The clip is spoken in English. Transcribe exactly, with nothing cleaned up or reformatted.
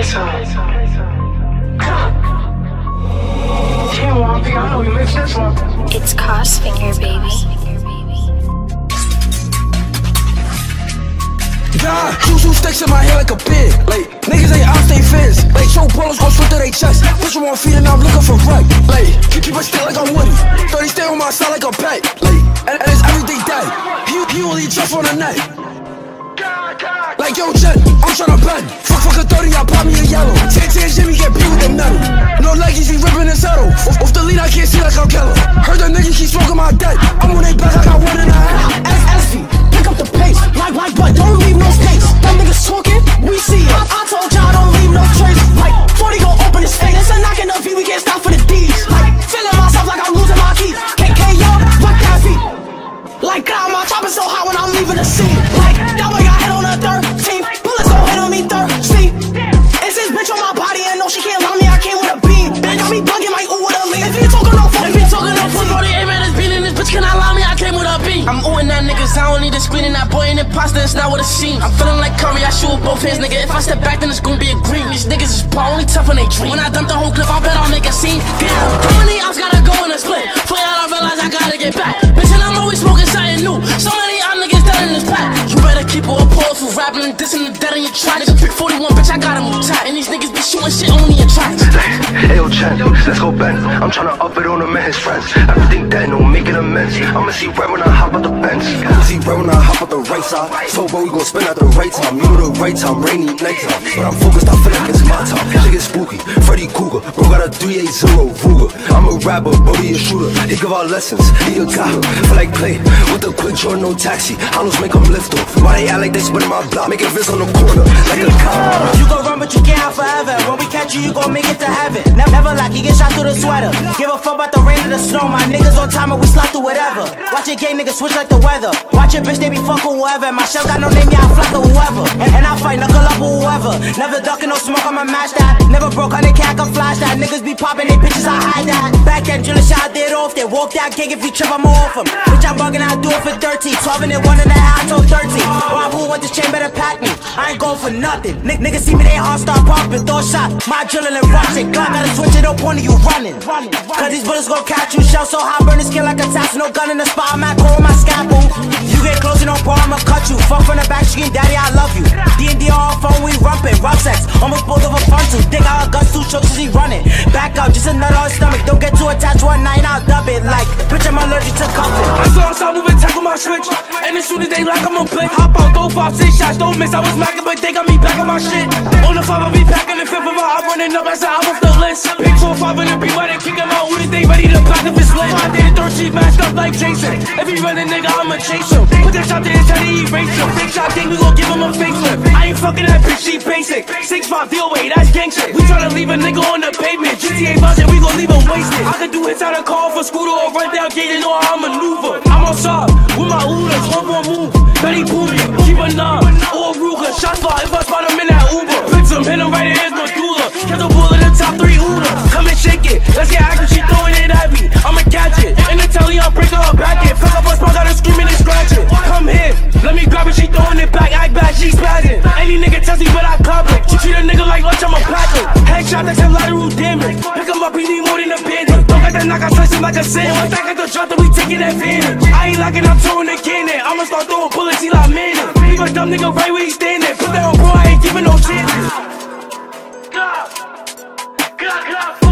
It's Cost Finger, baby. Nah, two two sticks in my head like a pig. Like, niggas ain't out, stay fizz. Like, show ballers gon' swing through they chest. Push them on feet and I'm looking for right. Like, keep keep it still like I'm Woody. thirty stay on my side like a pet. Like, and, and it's everything dead. He, he only just on the night. Like, yo, Jen, I'm tryna bend. Fuck, fuck a thirty, I pop me a yellow. ten ten Jimmy get beat with the metal. No leggies, he ripping his saddle. Off, off the lead, I can't see like I'm Keller. Heard the niggas keep smoking my dead. I'm on they back, I got one in the head. S V, pick up the pace. Like, like, but don't leave no space. Them niggas talking, we see it. I, I told y'all don't leave no trace. Like, forty gon' open his face. It's a knock in the V, we can't stop for the D's. Like, feeling myself like I'm losing my keys. K K, yo, what that V? Like, God, my chopping so hot when I'm leaving the scene. Like, that way got hit on the thirteen. Bullets gon' hit on me thirsty. It's this bitch on my body and no, she can't lie me, I came with a beam. Bitch, got me bugging like, ooh, with a lean. If you talking no phone, if you talking no phone, bro, they aim at this beat in this bitch cannot lie me, I came with a beam. I'm oohing that niggas, I don't need to screen and that boy in imposter, it's not what it seems. I'm feeling like Curry, I shoot with both hands, nigga. If I step back, then it's gonna be a green. These niggas is ball, only tough when they dream. When I dump the whole clip, I bet I'll make a scene. Damn, how many ops gotta go in a split? Play out, I realize I gotta get back. Bitch, and I'm always smoking something new. So many y'all niggas dead in this pack. You better keep it a pause for rapping and dissing the dead in your track. Nigga, pick forty-one, bitch, I got him tight. And these niggas be shooting shit only in tracks. Hey, yo, Chen, let's go bend. I'm tryna up it on him and his friends. Everything dead, no making amends. I'ma see red when I hop out the bench. I'ma see red when I hop out the right side. So, bro, we gon' spin at the right time. You know the right time, rainy night time. But I'm focused, I feel like it's my time. Shit get spooky, Freddy Cougar. Bro got a three eight zero Ruger. I'm a rapper, but he a shooter. He give out lessons, he a guy. Feel like play with a quick joint, no taxi. Hollows make them lift off. Why they act like they spinning my block? Make it fist on the corner, like a cop. You gon' run, but you can't hide forever. When we catch you, you gon' make it to heaven. Never, never like you get shot through the sweater. Give a fuck about the rain or the snow. My niggas on time and we slide through whatever. Watch your game, niggas switch like the weather. Watch your bitch, they be fucking whoever. My shell got no name, yeah, I flock to whoever. And, and I fight, knuckle up with whoever. Never ducking, no smoke, I'ma match that. Never broke on the cat, I can flash that. Niggas be popping they bitches, I hide that. Back then, drill a shot, did off. They walk that gig, if you trip, I'm off him. Bitch, I'm bugging, I do it for thirteen. twelve and then one and a half, I told thirteen. Bob, who want this chain, better pack me. I ain't going for nothing. N niggas see me, they heart start pumping. Throw shot, my adrenaline rushing. Glock gotta switch it up, one of you running. Cause these bullets gon' catch you. Shell so hot, burn the skin like a tattoo. No gun in the spot, I'm at core with my scalpel. You get close, you don't ball, I'ma cut you. Fuck from the back, scream, daddy, I love you. D and D on phone, we rumpin'. Rough sex, almost both of a fun too. Dig out a gun, two chokes as he running. Back up, just a nut on his stomach. Don't get too attached one night, I'll dub it. Like, bitch, I'm allergic to cuffing. I saw outside moving, tackle my switch. And as soon as they like, I'm gon' blink. Hop out, throw five, six shots, don't miss. I was macking, but they got me back on my shit. On the five, I be packing the fifth of my I'm running up, I said I'm off the list. Big four, five, and the beat, why they kick him out? Who did they ready to pack up his lit? I did third sheet, matched up like Jason. If he run a nigga, I'ma chase him. Put that shot to his head, he erase him. Big shot thing, we gon' give him a facelift. I ain't fucking that bitch, she basic. six five, deal weight, that's gang shit. We tryna leave a nigga on the pavement. G T A V, we gon' leave him wasted. I can do hits out of call for scooter or run down gate and know how I maneuver. I'm on sub with my Ulas, one more move. Betty Booty, keep a numb, or a Ruger. Shot spot if I spot him in that Uber. Fix him, hit him right in his medulla. Catch a bull in the top three Uda. Come and shake it, let's get active, she throwing it at me. I'ma catch it, in the telly, I'm breaking her back it. Fuck up a spot, got her screaming and scratching. Come here, let me grab it, she throwing it back. Act bad, she spazzing. Any nigga tells me, but I cop it. She treat a nigga like lunch, I'm a packer. Headshot, that's a lateral damage. Pick him up, he need more than a bandit. Don't get that knock, I slice him like a sandwich. Back at the drop, then we taking advantage. I ain't locking, I'm throwing the cannon. I'ma start throwing bullets, he like man. Leave a dumb nigga right where he standing. Put that on bro, I ain't giving no chances. God, God, God.